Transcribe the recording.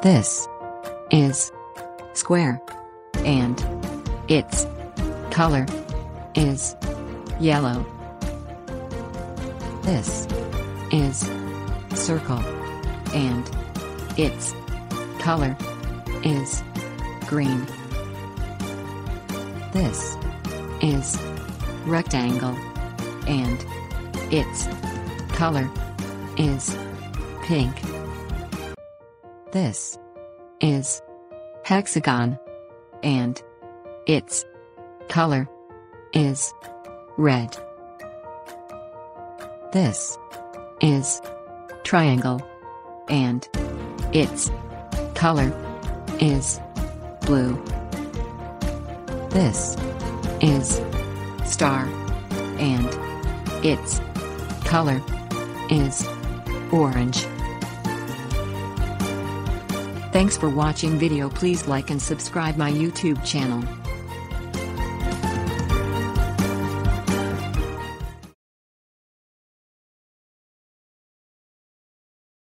This is square, and its color is yellow. This is circle, and its color is green. This is rectangle, and its color is pink. This is hexagon, and its color is red. This is triangle, and its color is blue. This is star, and its color is orange. Thanks for watching video. Please like and subscribe my YouTube channel.